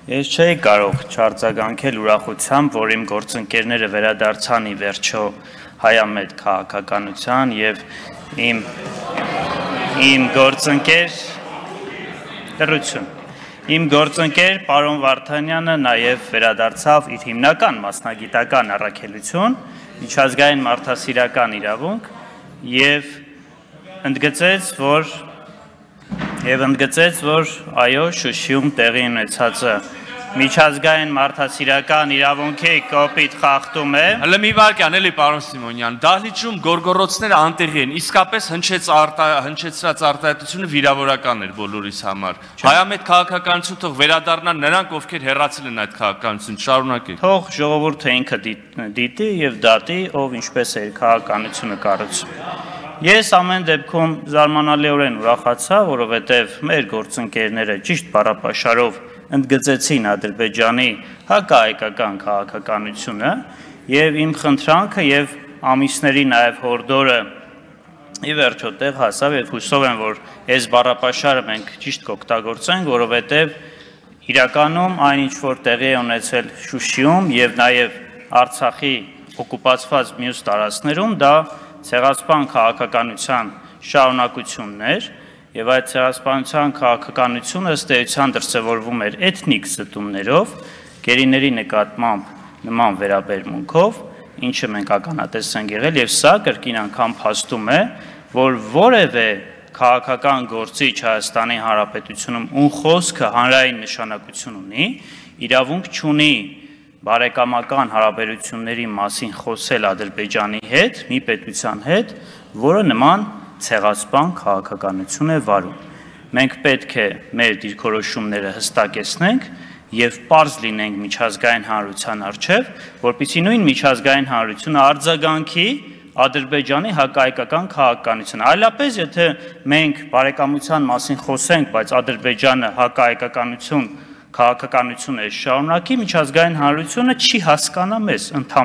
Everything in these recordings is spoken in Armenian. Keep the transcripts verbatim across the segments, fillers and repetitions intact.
Ես չէի կարող չարձագանքել ուրախությամբ, որ իմ գործընկերները վերադարձան ի վերջո հայամետ քաղաքականության եւ իմ իմ գործընկեր դրություն իմ գործընկեր պարոն Վարդանյանը նաեւ վերադարձավ իր հիմնական մասնագիտական առաքելություն, միջազգային մարդասիրական իրավունք եւ ընդգծեց, որ եւ ընդգծեց, որ այո, Շուշիում տեղի ունեցածը միջազգային մարդասիրական իրավունքի կոպիտ խախտում է։ Հələ մի վարքյան, էլի պարոն Սիմոնյան, դահլիճում գորգորոցները անտեղի են, իսկապես հնչեց հնչեցրած արտահայտությունը վիրավորական էր բոլորիս համար։ Հայամետ քաղաքականություն թող վերադառնան նրանք, ովքեր հեռացել են այդ քաղաքականություն, շարունակեք։ Թող ժողովուրդը ինքը դիտի եւ դատի, ով ինչպես է քաղաքականությունը կառուցում։ Ես ամեն դեպքում զարմանալիորեն ուրախացա, որովհետև մեր գործընկերները ճիշտ բառապաշարով ընդգծեցին Ադրբեջանի հակահայկական քաղաքականությունը եւ իմ խնդրանքը եւ ամիսների նաեւ հորդորը ի վերջո տեղ հասավ եւ հուսով եմ, որ այս բառապաշարը մենք ճիշտ կօգտագործենք, որովհետեւ իրականում այն ինչ որ տեղի է ունեցել Շուշիում եւ նաեւ Արցախի օկուպացված մյուս տարածքներում, դա ցեղասպան քաղաքականության շարունակություններ եւ այդ ցեղասպանության քաղաքականությունը ըստ էության դրսևորվում էր էթնիկ զտումներով, գերիների նկատմամբ նման վերաբերմունքով, ինչը մենք ականատես ենք եղել եւ սա կրկին անգամ փաստում է, որ որևէ քաղաքական գործիչ Հայաստանի Հանրապետությունում ում խոսքը հանրային նշանակություն ունի, իրավունք չունի բարեկամական հարաբերությունների մասին խոսել Ադրբեջանի հետ, մի պետության հետ, որը նման ցեղասպան քաղաքականություն է վարում։ Մենք պետք է մեր դիրքորոշումները հստակեցնենք եւ պարզ լինենք միջազգային հանրության առջեւ, որպեսզի նույն միջազգային հանրությունը արձագանքի Ադրբեջանի հակահայկական քաղաքականությունը։ Այլապես, եթե մենք բարեկամության մասին խոսենք, բայց Ադրբեջանը հակահայկականություն քաղաքականություն է շարունակի, միջազգային հանրությունը չի հասկանա մեզ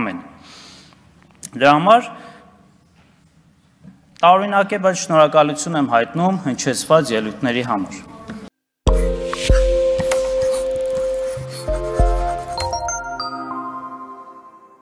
ընդամենը։ Դրա համար տարօրինակ է, բայց շնորհակալություն եմ հայտնում հնչեցված ելույթների համար։